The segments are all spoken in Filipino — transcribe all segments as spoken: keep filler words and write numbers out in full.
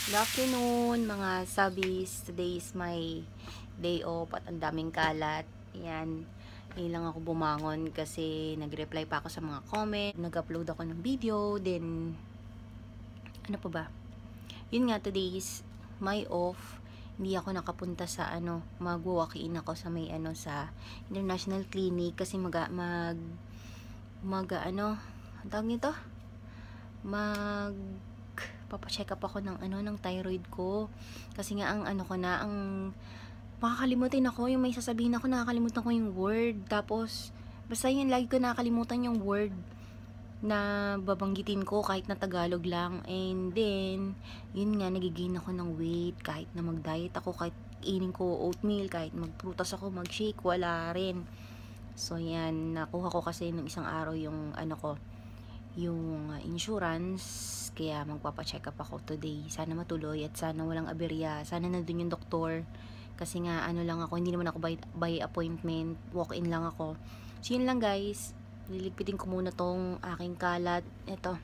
Good afternoon mga sabis. Today is my day off at ang daming kalat. Ayan, hindi lang ako bumangon kasi nag-reply pa ako sa mga comment. Nag-upload ako ng video. Then, ano pa ba? Yun nga, today is my off. Hindi ako nakapunta sa ano, mag-walk-in ako sa may ano, sa International Clinic kasi mag, mag, mag, ano, ang tawag nito? Mag, papacheck up ako ng ano ng thyroid ko kasi nga ang ano ko na ang makakalimutan ako yung may sasabihin ako, nakakalimutan ko yung word, tapos basta yun, lagi ko nakakalimutan yung word na babanggitin ko kahit na Tagalog lang. And then yun nga, nagigain ako ng weight kahit na mag diet ako, kahit inin ko oatmeal, kahit magprutas ako, mag shake, wala rin. So yan, nakuha ko kasi nung isang araw yung ano ko, yung uh, insurance, kaya magpapacheck up ako today. Sana matuloy at sana walang aberya, sana nandun yung doktor kasi nga ano lang ako, hindi naman ako by, by appointment, walk-in lang ako. So yun lang guys, liligpitin ko muna tong aking kalat, eto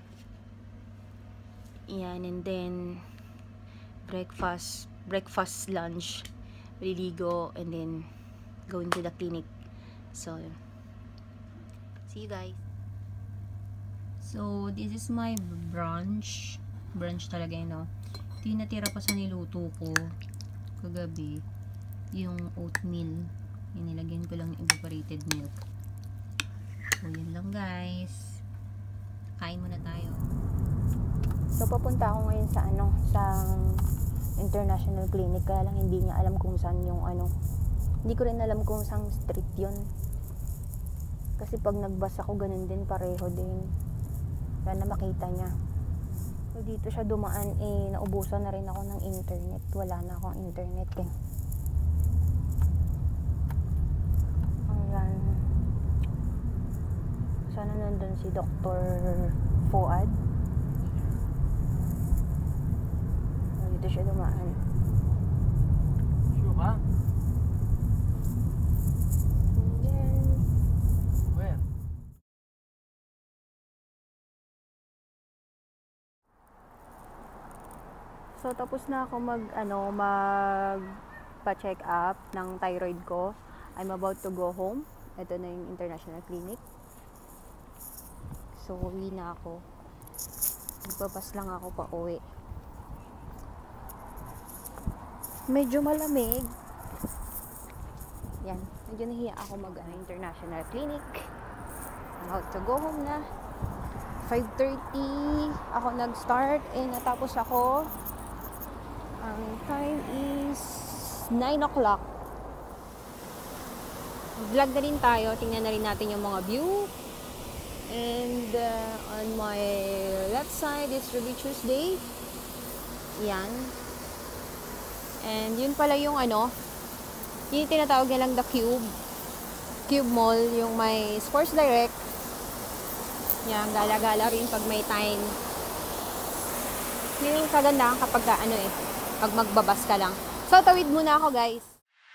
yan, and then breakfast breakfast lunch, liligo, and then going to the clinic. So see you guys. So, this is my brunch. Brunch talaga yun, no? Ito yung natira pa sa niluto ko kagabi. Yung oatmeal. Yung nilagyan ko lang ng evaporated milk. So, yun lang guys. Kain muna tayo. So, papunta ako ngayon sa ano, sa International Clinic. Kaya lang hindi niya alam kung saan yung ano. Hindi ko rin alam kung saan street yun. Kasi pag nagbas ako, ganun din, pareho din. Sana makita niya. So, dito siya dumaan, eh, naubusan na rin ako ng internet. Wala na akong internet, eh. Ayan. Sana nandun si Doctor Fuad. So, dito siya dumaan. Sure ka? So, tapos na ako mag, ano, mag pa-check up ng thyroid ko. I'm about to go home. Ito na yung International Clinic. So, uwi na ako. Magpapas lang ako pa uwi. Medyo malamig. Yan. Medyo nahiya ako mag, ano, International Clinic. I'm about to go home na. five thirty ako nag-start. Eh, natapos ako. Ang time is nine o'clock. Vlog na rin tayo. Tingnan na rin natin yung mga view. And uh, on my left side is Ruby Tuesday. Yan. And yun pala yung ano, yun yung tinatawag nilang The Cube. Cube Mall. Yung may Sports Direct. Yan. Gala-gala rin pag may time. Yun yung kagandahan kapag ka, ano eh, pag magbabas ka lang. So, tawid muna ako, guys.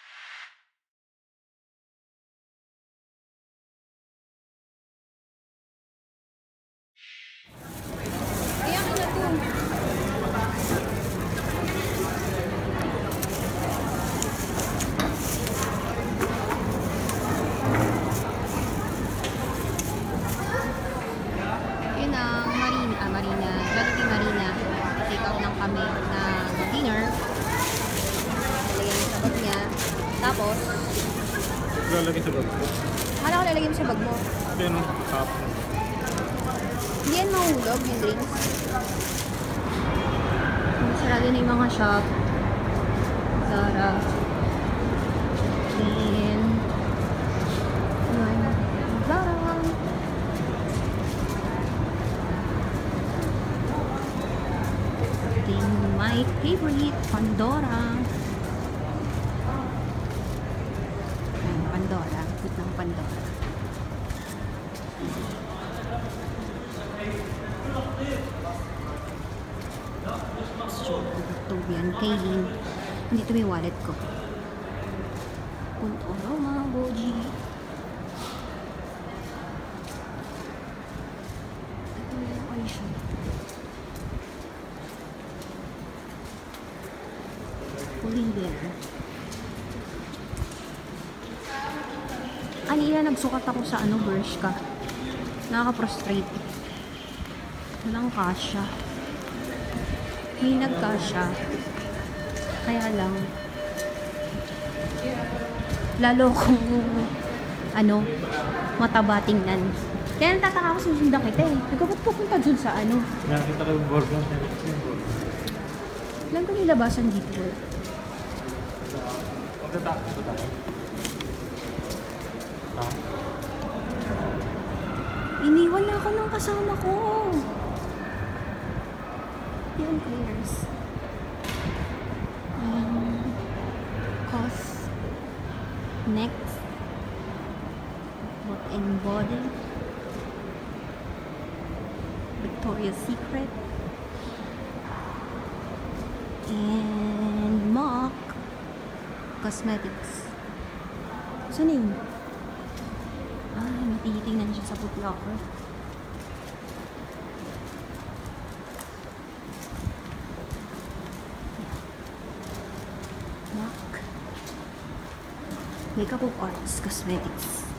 Ayan ka na to. Yun ang Marina. Ah, Marina. Jollibee Marina. Take out lang kami na dinner. Lalagyan yung sa bag niya. Tapos, Lalagay sa bag ko. akala ko lalagyan mo sa bag mo. Ito yun, top. Hindi yan mahulog yung drinks. Sarado na yung mga shop. Zara. Then, ayan. Zara. Then, my favorite, Pandora. Ayan, Pandora. Put ng Pandora. Tubian, Kaylin. Dito may wallet ko. Punto Roma, Boji. Ito yung Aisha. Korean. Kanina nagsukat ako sa ano, Bershka. Nakaka-frustrate. Walang kasya. May nagkasya. Kaya lang, lalo kung ano, mataba tingnan. Kaya natataka ako, susundan kita eh. Ikaw ba't pupunta dun sa ano? Nakita ko yung board lang. Alam ko nilabasan dito. Pagkatapos ko tayo. Ah. Iniwan na ako ng kasama ko. Yun, clears. Um, cos. Next. What and body. Victoria's Secret. And MAC Cosmetics. Saan yun? Ay, matitingnan siya sa foot locker. MAC Makeup of Arts Cosmetics.